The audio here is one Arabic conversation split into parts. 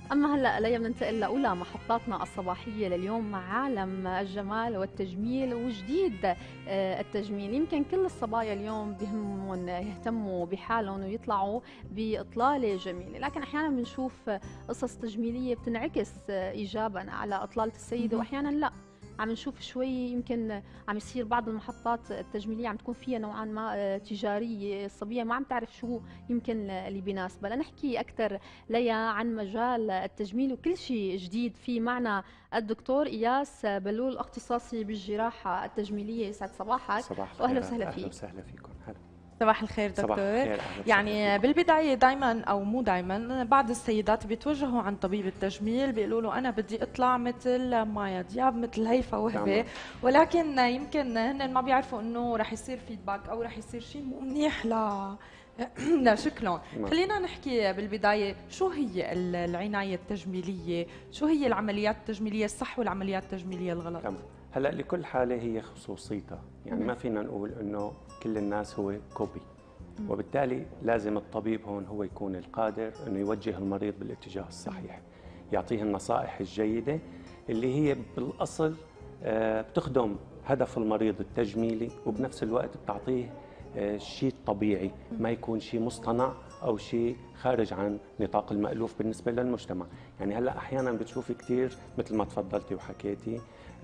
أما هلأ علينا بننتقل لأولى محطاتنا الصباحية لليوم مع عالم الجمال والتجميل وجديد التجميل. يمكن كل الصبايا اليوم بهمهم يهتموا بحالهم ويطلعوا بإطلالة جميلة، لكن أحيانا بنشوف قصص تجميلية بتنعكس إيجابا على إطلالة السيدة مهم. وأحيانا لا. عم نشوف شوي يمكن عم يصير بعض المحطات التجميلية عم تكون فيها نوعا ما تجارية، الصبية ما عم تعرف شو يمكن اللي بيناسبها. لنحكي أكثر ليا عن مجال التجميل وكل شيء جديد في معنا الدكتور إياس بلول، اختصاصي بالجراحة التجميلية. يسعد صباحك صباح وأهلا الخيرات، وسهلا اهلا فيك. وسهلا فيكم. هلا صباح الخير صباح دكتور. الخير، اهلا وسهلا يعني فيكم. بالبداية دايما أو مو دايما بعض السيدات بيتوجهوا عن طبيب التجميل بيقولوا له أنا بدي أطلع مثل مايا دياب مثل هيفا وهبة، تمام. ولكن يمكن هن ما بيعرفوا إنه رح يصير فيدباك أو رح يصير شيء مو منيح لشكلهم. تمام. خلينا نحكي بالبداية شو هي العناية التجميلية، شو هي العمليات التجميلية الصح والعمليات التجميلية الغلط. تمام. هلا لكل حاله هي خصوصيتها، يعني ما فينا نقول انه كل الناس هو كوبي، وبالتالي لازم الطبيب هون هو يكون القادر انه يوجه المريض بالاتجاه الصحيح، يعطيه النصائح الجيده اللي هي بالاصل بتخدم هدف المريض التجميلي، وبنفس الوقت بتعطيه شيء طبيعي، ما يكون شيء مصطنع او شيء خارج عن نطاق المألوف بالنسبه للمجتمع. يعني هلا احيانا بتشوفي كثير مثل ما تفضلتي وحكيتي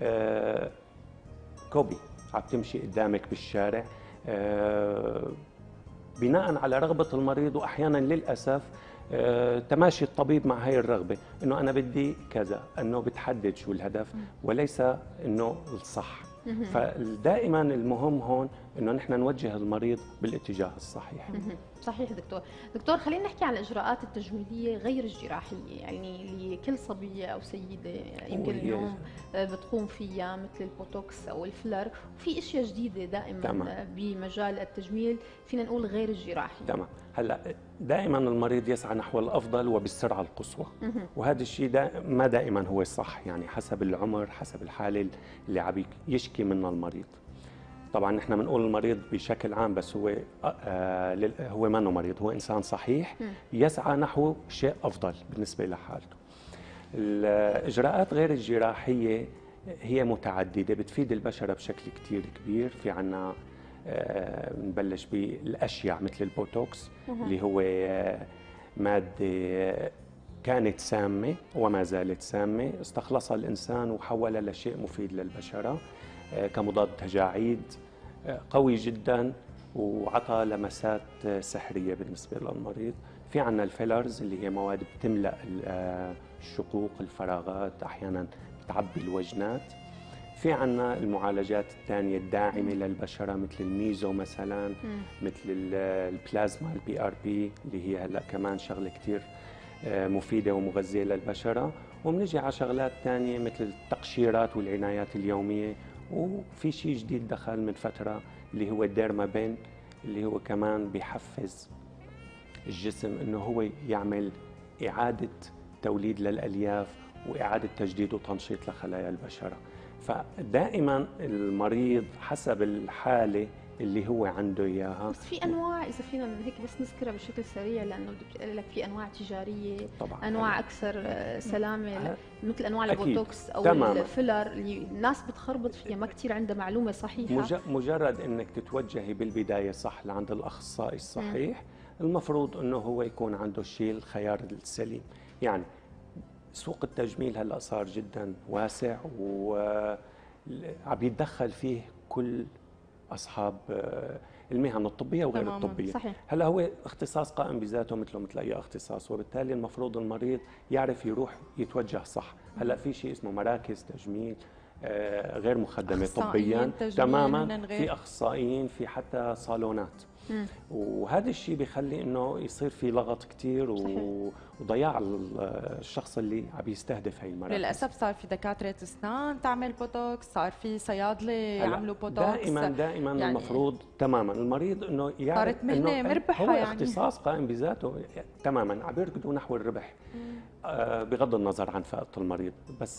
كوبي عم تمشي قدامك بالشارع بناء على رغبة المريض، وأحيانا للأسف تماشي الطبيب مع هاي الرغبة إنه أنا بدي كذا، إنه بتحدد شو الهدف وليس إنه الصح. فدائما المهم هون إنه نحن نوجه المريض بالاتجاه الصحيح. صحيح دكتور. دكتور خلينا نحكي عن الإجراءات التجميلية غير الجراحية، يعني اللي كل صبية أو سيدة يمكن وهي- اليوم بتقوم فيها مثل البوتوكس أو الفيلر، وفي أشياء جديدة دائما تمام. بمجال التجميل فينا نقول غير الجراحي. تمام. هلا دائما المريض يسعى نحو الافضل وبالسرعه القصوى، وهذا الشيء ما دائما هو صح، يعني حسب العمر، حسب الحاله اللي عم يشكي منها المريض. طبعا نحن بنقول المريض بشكل عام، بس هو هو ما مريض، هو انسان صحيح يسعى نحو شيء افضل بالنسبه لحالته. الاجراءات غير الجراحيه هي متعدده، بتفيد البشره بشكل كثير كبير. في عنا بنبلش بالاشياء مثل البوتوكس اللي هو ماده كانت سامه وما زالت سامه، استخلصها الانسان وحولها لشيء مفيد للبشره كمضاد تجاعيد قوي جدا، وعطى لمسات سحريه بالنسبه للمريض. في عنا الفيلرز اللي هي مواد بتملا الشقوق، الفراغات، احيانا بتعبي الوجنات. في عنا المعالجات الثانية الداعمة للبشرة مثل الميزو مثلا، مثل البلازما البي ار بي اللي هي هلا كمان شغلة كثير مفيدة ومغذية للبشرة. وبنجي على شغلات ثانية مثل التقشيرات والعنايات اليومية. وفي شيء جديد دخل من فترة اللي هو الديرمابين، اللي هو كمان بيحفز الجسم انه هو يعمل إعادة توليد للألياف وإعادة تجديد وتنشيط لخلايا البشرة. فدائما المريض حسب الحالة اللي هو عنده إياها. بس في انواع، اذا فينا هيك بس نذكرها بشكل سريع، لانه بدي اقول لك في انواع تجاريه، طبعا انواع اكثر سلامه، مثل انواع أكيد. البوتوكس او تماما. الفيلر اللي الناس بتخربط فيها، ما كثير عندها معلومه صحيحه. مجرد انك تتوجهي بالبدايه صح لعند الاخصائي الصحيح، المفروض انه هو يكون عنده الشيء الخيار السليم. يعني سوق التجميل هلا صار جدا واسع وعم يتدخل فيه كل اصحاب المهن الطبيه وغير تماماً، الطبيه. صحيح. هلا هو اختصاص قائم بذاته مثله مثل اي اختصاص، وبالتالي المفروض المريض يعرف يروح يتوجه صح. هلا في شيء اسمه مراكز تجميل غير مخدمه أخصائيين طبيا تجميل تماما، هن غير. في اخصائيين، في حتى صالونات. وهذا الشيء بيخلي انه يصير في لغط كثير وضياع الشخص اللي عم يستهدف هي المراكز. للاسف صار في دكاتره اسنان تعمل بوتوكس، صار في صيادله يعملوا بوتوكس. دائما يعني المفروض تماما المريض انه يعرف صارت مهنه انه مربحه، هو يعني اختصاص قائم بذاته تماما، عم يركضوا نحو الربح بغض النظر عن فئة المريض. بس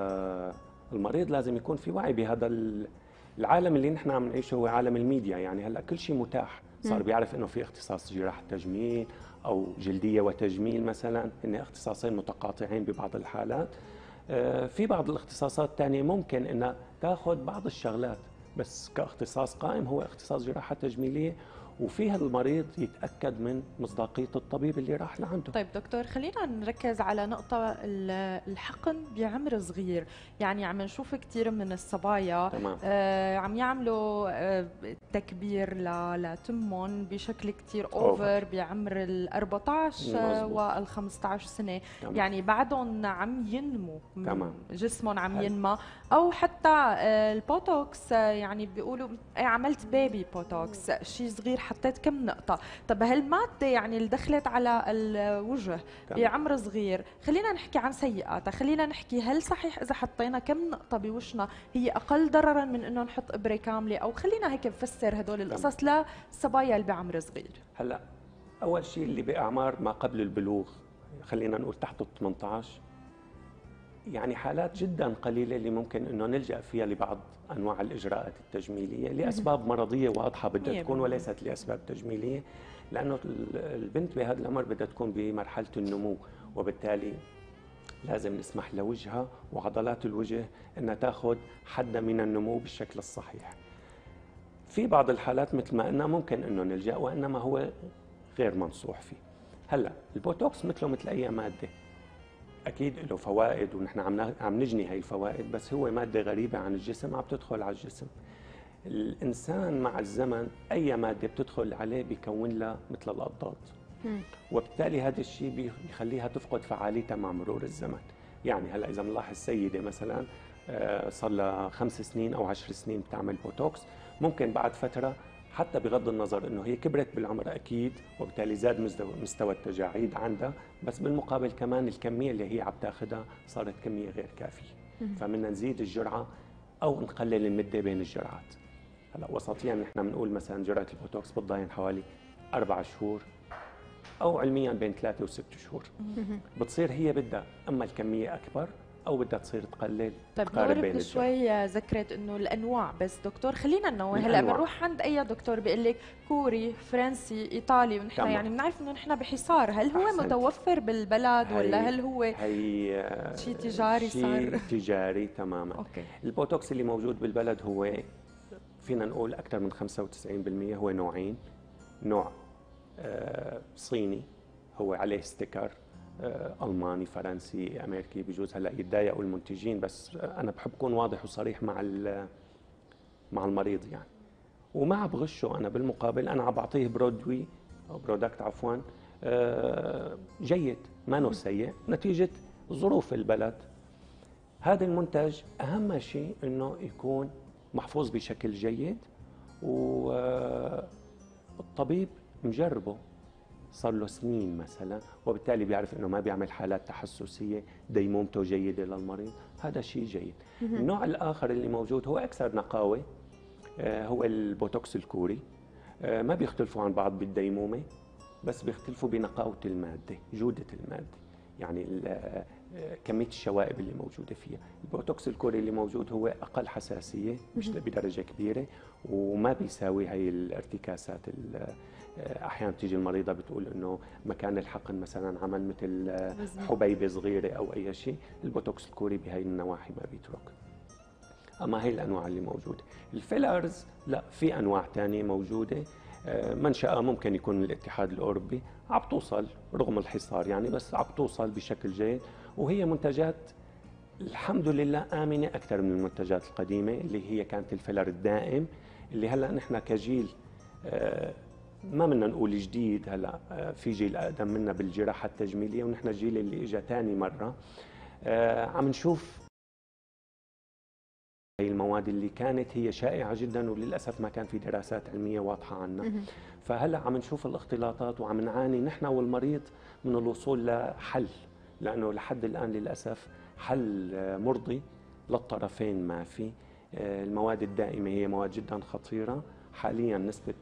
المريض لازم يكون في وعي بهذا العالم اللي نحن عم نعيشه، هو عالم الميديا. يعني هلا كل شيء متاح، صار بيعرف انه في اختصاص جراحة تجميل أو جلدية وتجميل مثلا، هن اختصاصين متقاطعين ببعض الحالات. في بعض الاختصاصات الثانية ممكن أنها تاخذ بعض الشغلات، بس كاختصاص قائم هو اختصاص جراحة تجميلية، وفيها المريض يتأكد من مصداقية الطبيب اللي راح لعنده. طيب دكتور، خلينا نركز على نقطة الحقن بعمر صغير. يعني عم نشوف كثير من الصبايا تمام. عم يعملوا تكبير لتمهم بشكل كثير اوفر بعمر ال 14 وال 15 سنة. تمام. يعني بعدهم عم ينمو. تمام. جسمهم عم ينمى، او حتى البوتوكس، يعني بيقولوا عملت بيبي بوتوكس، شيء صغير حطيت كم نقطة. طب هالمادة يعني اللي دخلت على الوجه بعمر صغير، خلينا نحكي عن سيئاتها، خلينا نحكي هل صحيح إذا حطينا كم نقطة بوجهنا هي أقل ضررا من إنه نحط إبرة كاملة؟ أو خلينا هيك نفسر هدول القصص للصبايا اللي بعمر صغير. هلا أول شيء اللي بأعمار ما قبل البلوغ، خلينا نقول تحت ال 18، يعني حالات جدا قليلة اللي ممكن انه نلجأ فيها لبعض انواع الاجراءات التجميلية لاسباب مرضية واضحة بدها تكون، وليست لاسباب تجميلية، لانه البنت بهذا العمر بدها تكون بمرحلة النمو، وبالتالي لازم نسمح لوجهها وعضلات الوجه انها تاخذ حدها من النمو بالشكل الصحيح. في بعض الحالات مثل ما قلنا ممكن انه نلجأ، وانما هو غير منصوح فيه. هلا البوتوكس مثله مثل اي مادة، اكيد له فوائد ونحن عم نجني هاي الفوائد، بس هو ماده غريبه عن الجسم عم تدخل على الجسم. الانسان مع الزمن اي ماده بتدخل عليه بيكون لها مثل الاضداد، وبالتالي هذا الشيء بيخليها تفقد فعاليتها مع مرور الزمن. يعني هلا اذا بنلاحظ سيده مثلا صار لها 5 سنين او 10 سنين بتعمل بوتوكس، ممكن بعد فتره حتى بغض النظر انه هي كبرت بالعمر اكيد، وبالتالي زاد مستوى التجاعيد عندها، بس بالمقابل كمان الكميه اللي هي عم تاخذها صارت كميه غير كافيه. فبدنا نزيد الجرعه او نقلل المده بين الجرعات. هلا وسطيا نحن بنقول مثلا جرعه البوتوكس بتضاين حوالي 4 شهور، او علميا بين 3 و6 شهور. بتصير هي بدها اما الكميه اكبر او بدها تصير تقلل. طيب نور شوي ذكرت انه الانواع، بس دكتور خلينا ننوه. هلا بنروح عند اي دكتور بيقول لك كوري، فرنسي، ايطالي، ونحن يعني بنعرف انه نحن بحصار، هل هو متوفر بالبلد ولا هل هو شيء تجاري؟ شيء تجاري تماما. أوكي. البوتوكس اللي موجود بالبلد هو فينا نقول اكثر من 95% هو نوعين، نوع صيني هو عليه ستيكر ألماني، فرنسي، أمريكي. بجوز هلا يتضايقوا المنتجين، بس أنا بحب أكون واضح وصريح مع المريض يعني، وما بغشه. أنا بالمقابل أنا عم بعطيه برودكت عفوا جيد، ما نو سيء، نتيجة ظروف البلد. هذا المنتج أهم شيء إنه يكون محفوظ بشكل جيد، والطبيب مجربه صار له سنين مثلا، وبالتالي بيعرف انه ما بيعمل حالات تحسسيه، ديمومته جيده للمريض، هذا شيء جيد. النوع الاخر اللي موجود هو اكثر نقاوه، هو البوتوكس الكوري. ما بيختلفوا عن بعض بالديمومه، بس بيختلفوا بنقاوه الماده، جوده الماده، يعني كميه الشوائب اللي موجوده فيها. البوتوكس الكوري اللي موجود هو اقل حساسيه، مش بدرجه كبيره، وما بيساوي هي الارتكاسات. احيانا بتيجي المريضه بتقول انه مكان الحقن مثلا عمل مثل حبيبه صغيره او اي شيء. البوتوكس الكوري بهي النواحي ما بيترك. اما هي الانواع اللي موجوده. الفيلرز لا، في انواع ثانيه موجوده، منشأها ممكن يكون من الاتحاد الاوروبي، عم توصل رغم الحصار يعني، بس عم توصل بشكل جيد، وهي منتجات الحمد لله آمنة أكثر من المنتجات القديمة اللي هي كانت الفيلر الدائم، اللي هلا نحن كجيل ما بدنا نقول جديد، هلا في جيل اقدم منا بالجراحه التجميليه، ونحن الجيل اللي اجى ثاني مره عم نشوف هي المواد اللي كانت هي شائعه جدا، وللاسف ما كان في دراسات علميه واضحه عنها. فهلا عم نشوف الاختلاطات، وعم نعاني نحن والمريض من الوصول لحل، لانه لحد الان للاسف حل مرضي للطرفين ما في. المواد الدائمه هي مواد جدا خطيره، حاليا نسبه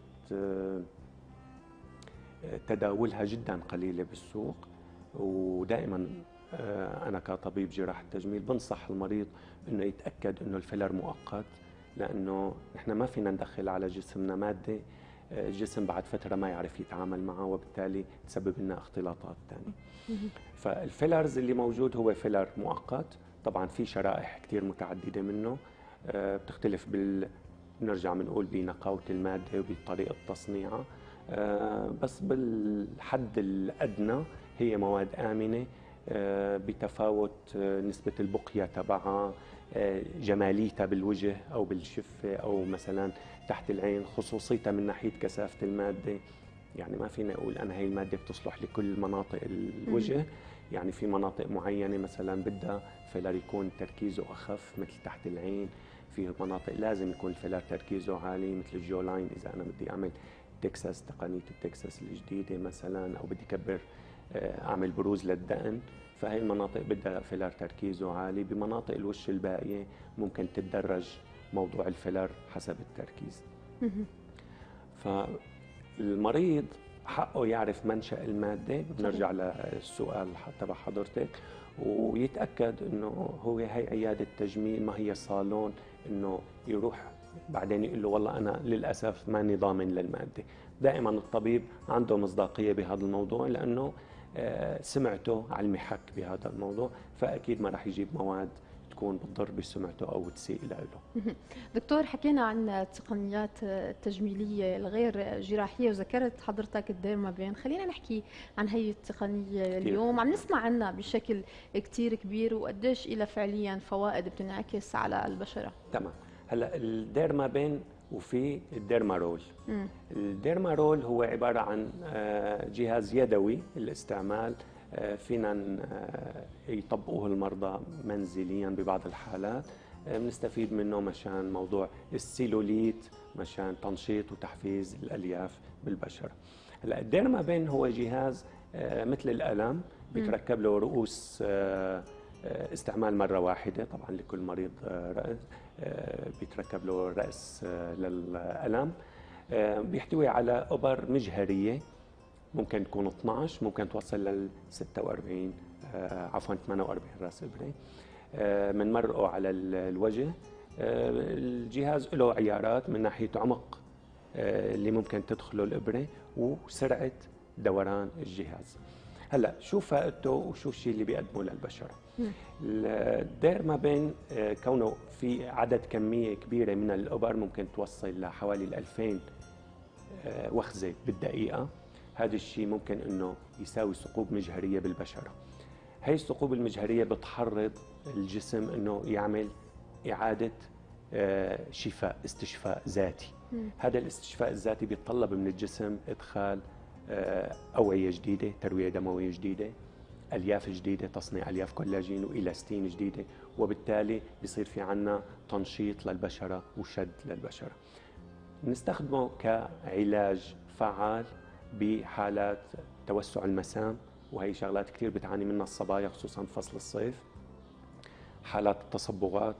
تداولها جدا قليلة بالسوق، ودائما أنا كطبيب جراحة تجميل بنصح المريض أنه يتأكد أنه الفيلر مؤقت، لأنه نحن ما فينا ندخل على جسمنا مادة الجسم بعد فترة ما يعرف يتعامل معه، وبالتالي تسبب لنا اختلاطات ثانية. فالفيلرز اللي موجود هو فيلر مؤقت، طبعا في شرائح كثير متعددة منه، بتختلف نرجع بنقول بنقاوة المادة وبطريقة تصنيعها، بس بالحد الأدنى هي مواد آمنة، بتفاوت نسبة البقية تبعها، جماليتها بالوجه أو بالشفة أو مثلا تحت العين، خصوصيتها من ناحية كثافة المادة. يعني ما فينا أقول أنا هي المادة بتصلح لكل مناطق الوجه، يعني في مناطق معينة مثلا بدها فيلر يكون تركيزه أخف مثل تحت العين، في مناطق لازم يكون الفيلر تركيزه عالي مثل الجو لاين، إذا أنا بدي أعمل تكساس، تقنية التكساس الجديدة مثلا، أو بدي كبر أعمل بروز للدقن، فهي المناطق بدها فيلر تركيزه عالي. بمناطق الوش الباقية ممكن تتدرج موضوع الفيلر حسب التركيز. فالمريض حقه يعرف منشأ المادة، بنرجع للسؤال تبع حضرتك، ويتأكد انه هو هي عيادة تجميل ما هي صالون، انه يروح بعدين يقول له والله انا للاسف ماني ضامن للمادة. دائما الطبيب عنده مصداقية بهذا الموضوع، لانه سمعته على المحك بهذا الموضوع، فاكيد ما راح يجيب مواد تكون بتضر بسمعته او تسيء له. دكتور، حكينا عن التقنيات التجميليه الغير جراحيه وذكرت حضرتك الديرمابين، خلينا نحكي عن هي التقنيه اليوم. عم نسمع عنها بشكل كثير كبير، وقديش لها فعليا فوائد بتنعكس على البشره؟ تمام. هلا الديرمابين وفي الديرمارول. الديرمارول هو عباره عن جهاز يدوي الاستعمال، فينا يطبقوه المرضى منزليا ببعض الحالات، بنستفيد منه مشان موضوع السيلوليت، مشان تنشيط وتحفيز الالياف بالبشره. هلا الديرمابين هو جهاز مثل القلم، بيتركب له رؤوس استعمال مرة واحدة، طبعا لكل مريض رأس بيتركب له رأس للقلم، بيحتوي على إبر مجهرية، ممكن تكون 12، ممكن توصل لل 46 عفوا 48 راس إبرة، بنمرقه على الوجه. الجهاز له عيارات من ناحية عمق اللي ممكن تدخله الإبرة وسرعة دوران الجهاز. هلا شو فائدته وشو الشيء اللي بيقدمه للبشره؟ الديرمابين كونه في عدد كميه كبيره من الابر، ممكن توصل لحوالي 2000 وخزه بالدقيقه. هذا الشيء ممكن انه يساوي ثقوب مجهريه بالبشره. هي الثقوب المجهريه بتحرض الجسم انه يعمل اعاده شفاء، استشفاء ذاتي. هذا الاستشفاء الذاتي بيتطلب من الجسم ادخال أوعية جديدة، تروية دموية جديدة، ألياف جديدة، تصنيع ألياف كولاجين وإلاستين جديدة، وبالتالي بيصير في عنا تنشيط للبشرة وشد للبشرة. نستخدمه كعلاج فعال بحالات توسع المسام، وهي شغلات كثير بتعاني منها الصبايا خصوصا فصل الصيف، حالات التصبغات،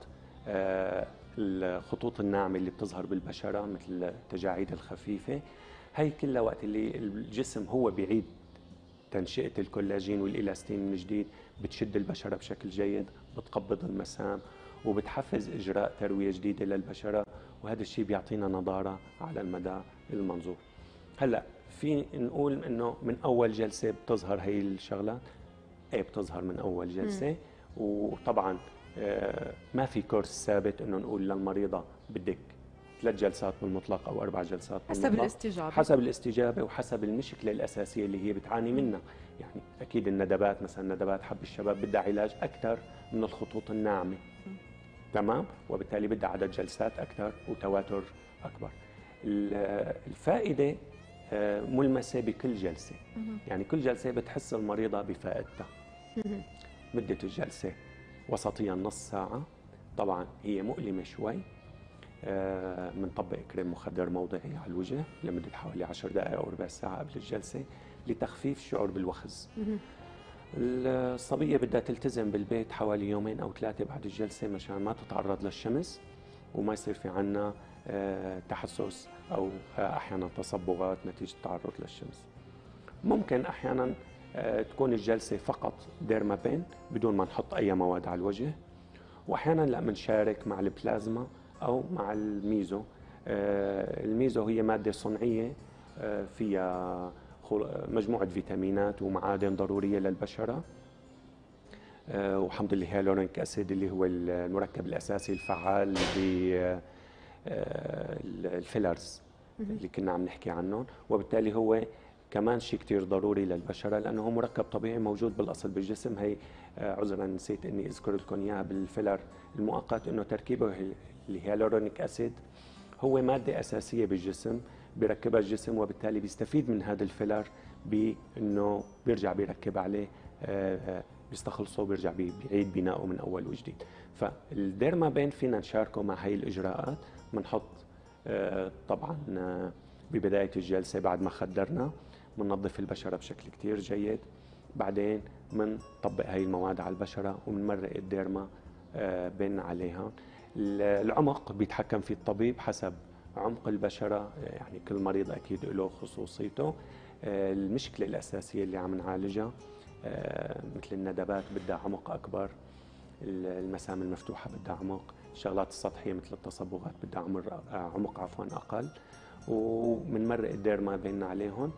الخطوط الناعمة اللي بتظهر بالبشرة مثل التجاعيد الخفيفة. هي كلها وقت اللي الجسم هو بيعيد تنشئة الكولاجين والإلاستين من جديد، بتشد البشرة بشكل جيد، بتقبض المسام، وبتحفز إجراء تروية جديدة للبشرة، وهذا الشيء بيعطينا نضارة على المدى المنظور. هلا في نقول إنه من أول جلسة بتظهر هي الشغلات، إيه بتظهر من أول جلسة. وطبعا ما في كورس ثابت إنه نقول للمريضة بدك 3 جلسات بالمطلق أو 4 جلسات بالمطلق، حسب الاستجابة، حسب الاستجابة وحسب المشكلة الأساسية اللي هي بتعاني منها. يعني أكيد الندبات مثلا، ندبات حب الشباب بدها علاج أكثر من الخطوط الناعمة، تمام، وبالتالي بدها عدد جلسات أكثر وتواتر أكبر. الفائدة ملمسة بكل جلسة، يعني كل جلسة بتحس المريضة بفائدتها. مدة الجلسة وسطيا نص ساعة، طبعا هي مؤلمة شوي، بنطبق كريم مخدر موضعي على الوجه لمدة حوالي 10 دقائق أو ربع ساعة قبل الجلسة لتخفيف الشعور بالوخز. الصبية بدها تلتزم بالبيت حوالي 2 أو 3 بعد الجلسة مشان ما تتعرض للشمس وما يصير في عنا تحسس أو أحيانا تصبغات نتيجة التعرض للشمس. ممكن أحيانا تكون الجلسة فقط ديرمابين بدون ما نحط أي مواد على الوجه، وأحيانا لا بنشارك مع البلازما أو مع الميزو الميزو هي مادة صنعية فيها مجموعة فيتامينات ومعادن ضرورية للبشرة، والحمد لله هيالورونيك أسيد اللي هو المركب الأساسي الفعال بالفيلرز اللي كنا عم نحكي عنهم، وبالتالي هو كمان شيء كتير ضروري للبشرة لأنه هو مركب طبيعي موجود بالأصل بالجسم. هي عذرا نسيت إني أذكر لكم إياها بالفيلر المؤقت، إنه تركيبه الهيالورونيك أسيد هو مادة أساسية بالجسم بيركبها الجسم، وبالتالي بيستفيد من هذا الفيلر بأنه بيرجع بيركب عليه، بيستخلصه وبيرجع بيعيد بناؤه من أول وجديد. فالديرمابين فينا نشاركه مع هاي الإجراءات. بنحط طبعا ببداية الجلسة بعد ما خدرنا بننظف البشرة بشكل كتير جيد، بعدين بنطبق هاي المواد على البشرة وبنمرق الديرما بين عليها. العمق بيتحكم فيه الطبيب حسب عمق البشرة، يعني كل مريض أكيد له خصوصيته. المشكلة الأساسية اللي عم نعالجها مثل الندبات بدها عمق أكبر، المسام المفتوحة بدها عمق، الشغلات السطحية مثل التصبغات بدها عمق أقل، ومنمرق الديرما بيننا عليهم.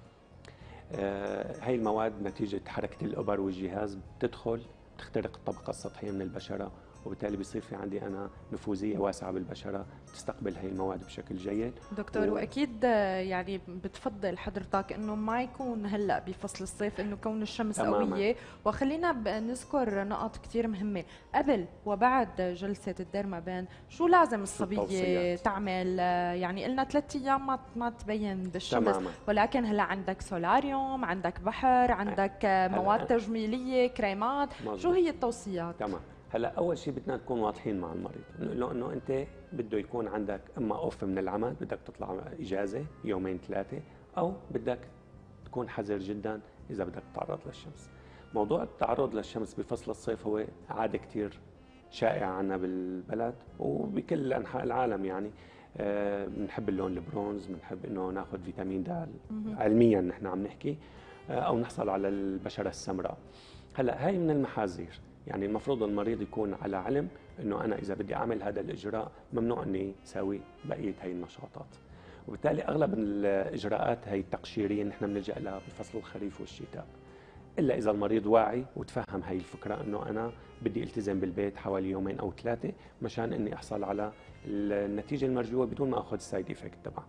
هاي المواد نتيجة حركة الإبر والجهاز بتدخل تخترق الطبقة السطحية من البشرة، وبالتالي بيصير في عندي أنا نفوذية واسعة بالبشرة تستقبل هاي المواد بشكل جيد. دكتور وأكيد يعني بتفضل حضرتك إنه ما يكون هلأ بفصل الصيف إنه كون الشمس تماماً. قوية، وخلينا نذكر نقط كتير مهمة قبل وبعد جلسة الديرمابين. شو لازم الصبية التوصيات؟ تعمل؟ يعني قلنا 3 أيام ما تبين بالشمس، تماماً. ولكن هلأ عندك سولاريوم، عندك بحر، عندك مواد تجميلية، كريمات. مزبوط. شو هي التوصيات؟ تمام. هلا اول شيء بدنا نكون واضحين مع المريض، نقول له انه انت بده يكون عندك اما اوف من العمل، بدك تطلع اجازه يومين 3، او بدك تكون حذر جدا اذا بدك تتعرض للشمس. موضوع التعرض للشمس بفصل الصيف هو عاده كثير شائعه عندنا بالبلد وبكل انحاء العالم. يعني بنحب اللون البرونز، بنحب انه ناخذ فيتامين د، علميا نحن عم نحكي، او نحصل على البشره السمراء. هلا هاي من المحاذير، يعني المفروض المريض يكون على علم انه انا اذا بدي اعمل هذا الاجراء ممنوع اني اسوي بقيه هاي النشاطات، وبالتالي اغلب الاجراءات هاي التقشيريه نحن بنلجا لها بفصل الخريف والشتاء، الا اذا المريض واعي وتفهم هاي الفكره انه انا بدي التزم بالبيت حوالي يومين او 3 مشان اني احصل على النتيجه المرجوه بدون ما اخذ السايد ايفكت تبعها.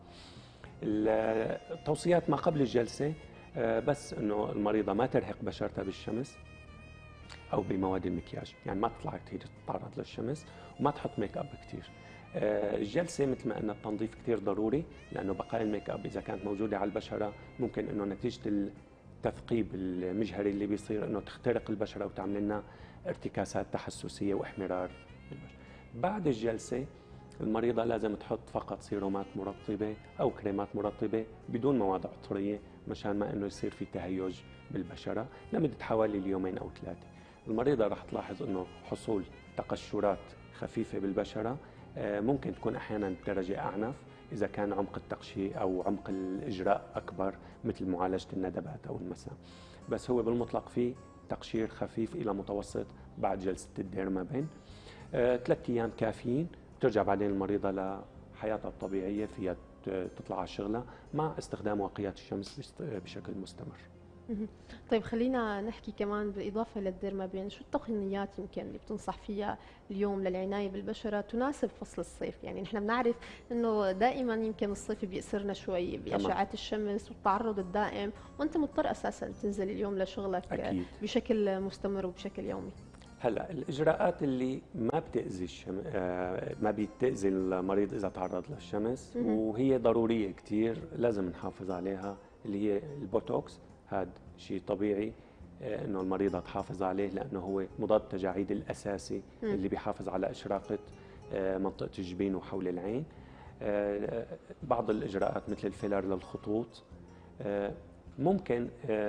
التوصيات ما قبل الجلسه بس انه المريضه ما ترهق بشرتها بالشمس او بمواد المكياج، يعني ما تطلع كثير تتعرض للشمس، وما تحط ميك اب كثير. الجلسه مثل ما قلنا التنظيف كثير ضروري، لانه بقايا الميك اب اذا كانت موجوده على البشره ممكن انه نتيجه التثقيب المجهري اللي بيصير انه تخترق البشره وتعمل لنا ارتكاسات تحسسيه واحمرار بالبشره. بعد الجلسه المريضه لازم تحط فقط سيرومات مرطبه او كريمات مرطبه بدون مواد عطريه مشان ما انه يصير في تهيج بالبشره لمده حوالي اليومين او 3. المريضة رح تلاحظ انه حصول تقشرات خفيفة بالبشرة ممكن تكون احيانا بدرجة اعنف اذا كان عمق التقشير او عمق الاجراء اكبر مثل معالجة الندبات او المسام، بس هو بالمطلق في تقشير خفيف الى متوسط بعد جلسة الديرمابين. 3 ايام كافيين، ترجع بعدين المريضة لحياتها الطبيعية، فيها تطلع على شغلها مع استخدام واقيات الشمس بشكل مستمر. طيب خلينا نحكي كمان بالإضافة للديرمابين، شو التقنيات يمكن اللي بتنصح فيها اليوم للعناية بالبشرة تناسب فصل الصيف؟ يعني نحن بنعرف إنه دائما يمكن الصيف بيأسرنا شوي بأشعة الشمس والتعرض الدائم، وأنت مضطر أساسا تنزل اليوم لشغلك أكيد. بشكل مستمر وبشكل يومي. هلا الاجراءات اللي ما بتاذي ما بتاذي المريض اذا تعرض للشمس وهي ضروريه كثير لازم نحافظ عليها، اللي هي البوتوكس. هذا شيء طبيعي انه المريضه تحافظ عليه لانه هو مضاد تجاعيد الاساسي اللي بيحافظ على اشراقه منطقه الجبين وحول العين. بعض الاجراءات مثل الفيلر للخطوط، ممكن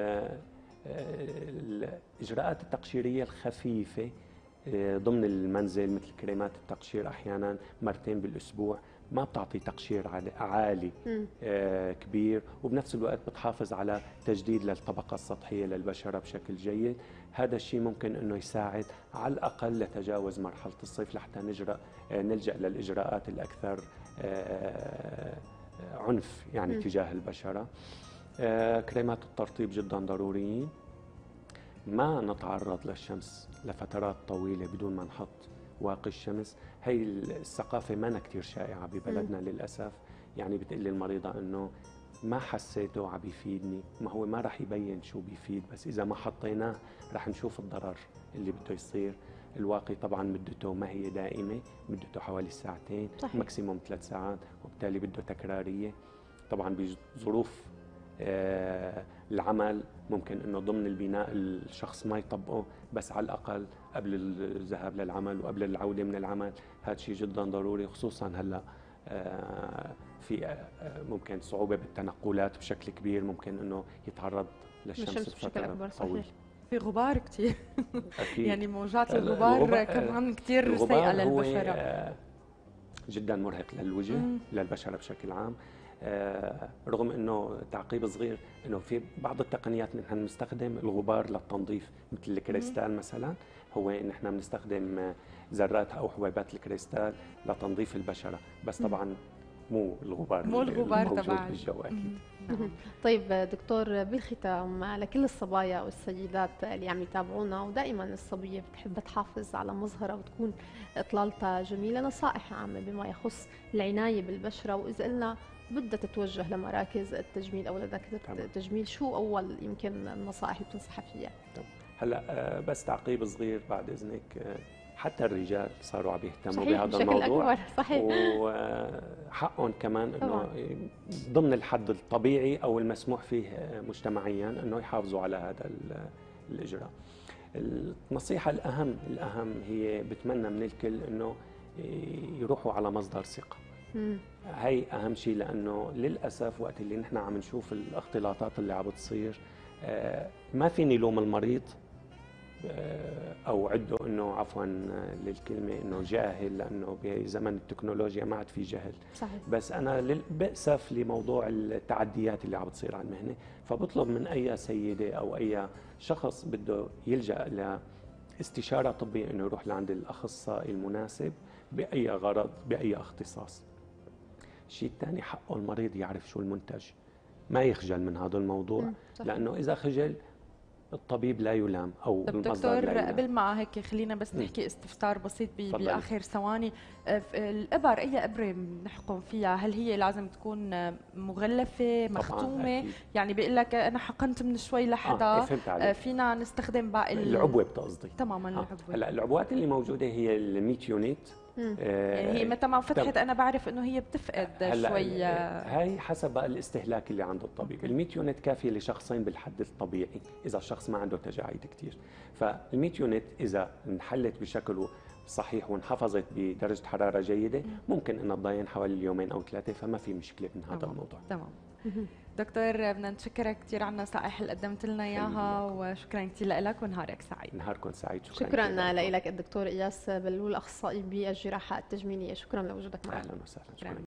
الاجراءات التقشيريه الخفيفه ضمن المنزل مثل كريمات التقشير احيانا مرتين بالاسبوع، ما بتعطي تقشير عالي كبير، وبنفس الوقت بتحافظ على تجديد للطبقة السطحية للبشرة بشكل جيد. هذا الشيء ممكن انه يساعد على الاقل لتجاوز مرحلة الصيف لحتى نلجأ للاجراءات الاكثر عنف يعني تجاه البشرة. كريمات الترطيب جدا ضروريين. ما نتعرض للشمس لفترات طويلة بدون ما نحط واقي الشمس. هي الثقافة ما كتير شائعة ببلدنا للأسف. يعني بتقلي المريضة إنه ما حسيته عم بيفيدني، ما هو ما رح يبين شو بيفيد، بس إذا ما حطيناه رح نشوف الضرر اللي بده يصير. الواقي طبعا مدته ما هي دائمة، مدته حوالي ساعتين، صحيح. ماكسيموم 3 ساعات، وبالتالي بده تكرارية. طبعا بظروف العمل ممكن انه ضمن البناء الشخص ما يطبقه، بس على الاقل قبل الذهاب للعمل وقبل العوده من العمل. هذا شيء جدا ضروري، خصوصا هلا في ممكن صعوبه بالتنقلات بشكل كبير، ممكن انه يتعرض للشمس بشكل اكبر. طويل. صحيح. في غبار كثير أكيد. يعني موجات الغبار كمان كثير سيئة للبشرة. جدا مرهق للوجه للبشرة بشكل عام. رغم انه تعقيب صغير انه في بعض التقنيات نحن بنستخدم الغبار للتنظيف، مثل الكريستال مثلا. هو نحن بنستخدم ذرات او حبيبات الكريستال لتنظيف البشرة، بس طبعا مو الغبار الموجود تبع بالجو اكيد. طيب دكتور، بالختام لكل الصبايا والسيدات اللي عم يتابعونا، ودائما الصبية بتحب تحافظ على مظهرها وتكون اطلالتها جميلة، نصائح عامة بما يخص العناية بالبشرة، واذا قلنا بدها تتوجه لمراكز التجميل او لدكاترة التجميل، شو اول يمكن النصائح اللي بتنصحها فيها؟ هلا بس تعقيب صغير بعد اذنك. حتى الرجال صاروا عم يهتموا بهذا الموضوع، أكبر. صحيح. وحقهم كمان انه طبعا ضمن الحد الطبيعي او المسموح فيه مجتمعيا انه يحافظوا على هذا الاجراء. النصيحه الاهم هي بتمنى من الكل انه يروحوا على مصدر ثقه. هي اهم شيء، لانه للاسف وقت اللي نحن عم نشوف الاختلاطات اللي عم بتصير، ما فيني لوم المريض او عده انه عفوا للكلمه انه جاهل، لانه بزمن التكنولوجيا ما عاد في جهل. صحيح. بس انا بأسف لموضوع التعديات اللي عم بتصير على المهنه، فبطلب من اي سيده او اي شخص بده يلجا لاستشاره طبيه انه يروح لعند الاخصائي المناسب باي غرض باي اختصاص. الشيء الثاني، حقه المريض يعرف شو المنتج، ما يخجل من هذا الموضوع. لانه اذا خجل الطبيب لا يلام او المصدر دكتور، لا يلام. قبل ما هيك خلينا بس نحكي استفسار بسيط باخر ثواني. الابر، اي ابره بنحقن فيها، هل هي لازم تكون مغلفه مختومه؟ يعني بيقول لك انا حقنت من شوي لحدا فينا نستخدم باقي العبوه بتقصدي؟ تماما. العبوه. هلا العبوات اللي موجوده هي ال100 يونت. يعني هي متى ما فتحت انا بعرف انه هي بتفقد شوي. هاي حسب بقى الاستهلاك اللي عند الطبيب. ال100 يونت كافيه لشخصين بالحد الطبيعي اذا الشخص ما عنده تجاعيد كثير. فال100 يونت اذا انحلت بشكل صحيح وانحفظت بدرجه حراره جيده ممكن انها تضاين حوالي يومين او 3، فما في مشكله من هذا الموضوع. تمام. دكتور، بدنا نتشكرك كثير على النصائح اللي قدمت لنا اياها، وشكرا كثير لك ونهارك سعيد. نهاركم سعيد. شكرا لك الدكتور اياس بلول، اخصائي بالجراحه التجميليه. شكرا لوجودك معنا. اهلا وسهلا.